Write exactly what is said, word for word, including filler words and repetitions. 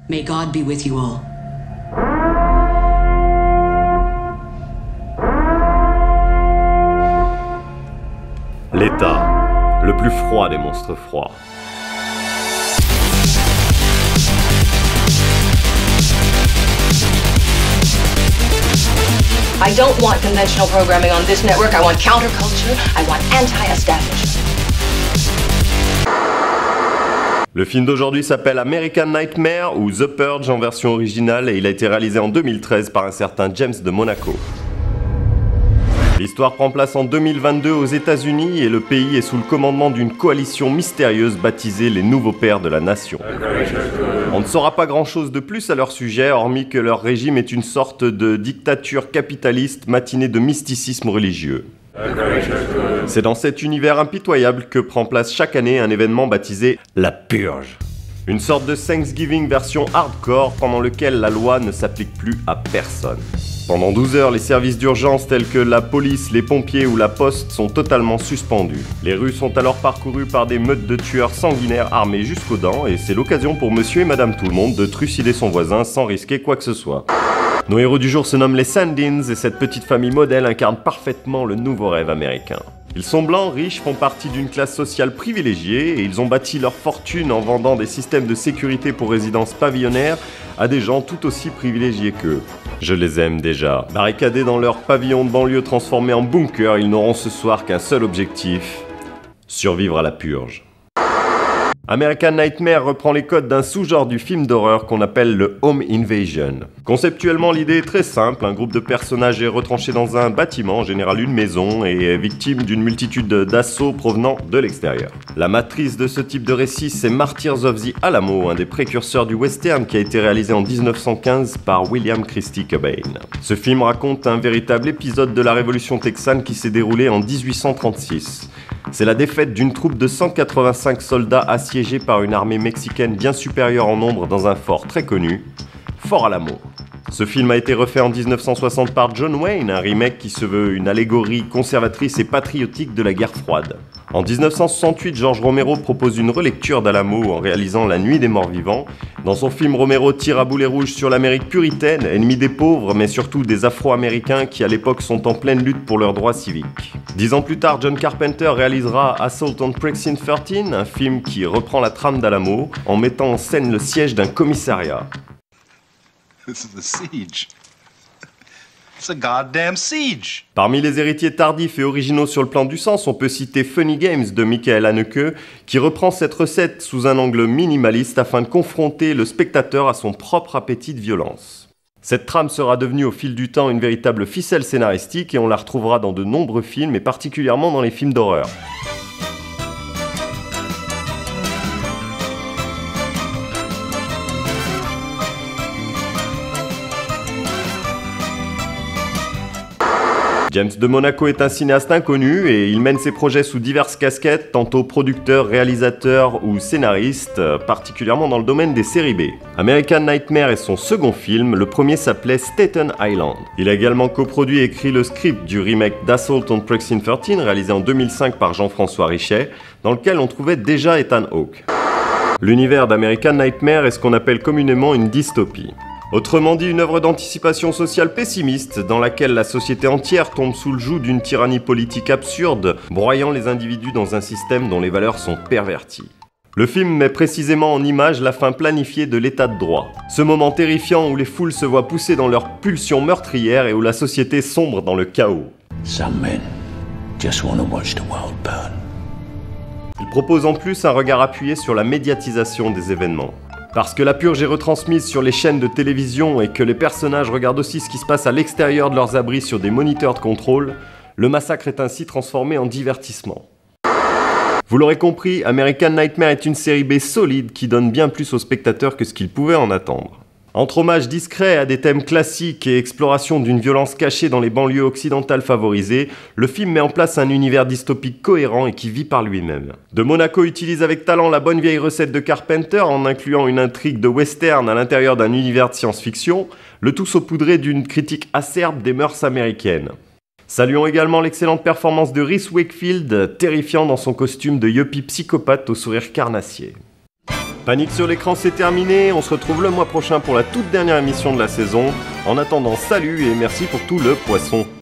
May God be with you all. L'État, le plus froid des monstres froids. I don't want conventional programming on this network. I want counterculture. I want anti-establishment. Le film d'aujourd'hui s'appelle American Nightmare ou The Purge en version originale et il a été réalisé en deux mille treize par un certain James de Monaco. L'histoire prend place en deux mille vingt-deux aux États-Unis et le pays est sous le commandement d'une coalition mystérieuse baptisée les Nouveaux Pères de la Nation. On ne saura pas grand-chose de plus à leur sujet, hormis que leur régime est une sorte de dictature capitaliste matinée de mysticisme religieux. C'est dans cet univers impitoyable que prend place chaque année un événement baptisé la Purge. Une sorte de Thanksgiving version hardcore pendant lequel la loi ne s'applique plus à personne. Pendant douze heures, les services d'urgence tels que la police, les pompiers ou la poste sont totalement suspendus. Les rues sont alors parcourues par des meutes de tueurs sanguinaires armés jusqu'aux dents et c'est l'occasion pour monsieur et madame tout le monde de trucider son voisin sans risquer quoi que ce soit. Nos héros du jour se nomment les Sandins et cette petite famille modèle incarne parfaitement le nouveau rêve américain. Ils sont blancs, riches, font partie d'une classe sociale privilégiée et ils ont bâti leur fortune en vendant des systèmes de sécurité pour résidences pavillonnaires à des gens tout aussi privilégiés qu'eux. Je les aime déjà. Barricadés dans leur pavillon de banlieue transformé en bunker, ils n'auront ce soir qu'un seul objectif, survivre à la purge. American Nightmare reprend les codes d'un sous-genre du film d'horreur qu'on appelle le Home Invasion. Conceptuellement, l'idée est très simple, un groupe de personnages est retranché dans un bâtiment, en général une maison, et est victime d'une multitude d'assauts provenant de l'extérieur. La matrice de ce type de récit, c'est Martyrs of the Alamo, un des précurseurs du western qui a été réalisé en dix-neuf cent quinze par William Christie Cobain. Ce film raconte un véritable épisode de la révolution texane qui s'est déroulée en dix-huit cent trente-six. C'est la défaite d'une troupe de cent quatre-vingt-cinq soldats assiégés par une armée mexicaine bien supérieure en nombre dans un fort très connu, Fort Alamo. Ce film a été refait en dix-neuf cent soixante par John Wayne, un remake qui se veut une allégorie conservatrice et patriotique de la guerre froide. En dix-neuf cent soixante-huit, George Romero propose une relecture d'Alamo en réalisant La Nuit des Morts Vivants. Dans son film, Romero tire à boulet rouge sur l'Amérique puritaine, ennemie des pauvres, mais surtout des Afro-Américains qui à l'époque sont en pleine lutte pour leurs droits civiques. Dix ans plus tard, John Carpenter réalisera Assault on Precinct treize, un film qui reprend la trame d'Alamo en mettant en scène le siège d'un commissariat. This is the siege. It's a goddamn siege. Parmi les héritiers tardifs et originaux sur le plan du sens, on peut citer Funny Games de Michael Haneke, qui reprend cette recette sous un angle minimaliste afin de confronter le spectateur à son propre appétit de violence. Cette trame sera devenue au fil du temps une véritable ficelle scénaristique et on la retrouvera dans de nombreux films et particulièrement dans les films d'horreur. James de Monaco est un cinéaste inconnu et il mène ses projets sous diverses casquettes, tantôt producteur, réalisateur ou scénariste, particulièrement dans le domaine des séries B. American Nightmare est son second film, le premier s'appelait Staten Island. Il a également coproduit et écrit le script du remake d'Assault on Precinct treize, réalisé en deux mille cinq par Jean-François Richet, dans lequel on trouvait déjà Ethan Hawke. L'univers d'American Nightmare est ce qu'on appelle communément une dystopie. Autrement dit, une œuvre d'anticipation sociale pessimiste dans laquelle la société entière tombe sous le joug d'une tyrannie politique absurde, broyant les individus dans un système dont les valeurs sont perverties. Le film met précisément en image la fin planifiée de l'état de droit. Ce moment terrifiant où les foules se voient pousser dans leurs pulsions meurtrières et où la société sombre dans le chaos. Some men just want to watch the world burn. Il propose en plus un regard appuyé sur la médiatisation des événements. Parce que la purge est retransmise sur les chaînes de télévision et que les personnages regardent aussi ce qui se passe à l'extérieur de leurs abris sur des moniteurs de contrôle, le massacre est ainsi transformé en divertissement. Vous l'aurez compris, American Nightmare est une série B solide qui donne bien plus aux spectateurs que ce qu'ils pouvaient en attendre. Entre hommage discret à des thèmes classiques et exploration d'une violence cachée dans les banlieues occidentales favorisées, le film met en place un univers dystopique cohérent et qui vit par lui-même. De Monaco utilise avec talent la bonne vieille recette de Carpenter en incluant une intrigue de western à l'intérieur d'un univers de science-fiction, le tout saupoudré d'une critique acerbe des mœurs américaines. Saluons également l'excellente performance de Reese Wakefield, terrifiant dans son costume de yuppie psychopathe au sourire carnassier. Panique sur l'écran, c'est terminé. On se retrouve le mois prochain pour la toute dernière émission de la saison. En attendant, salut et merci pour tout le poisson.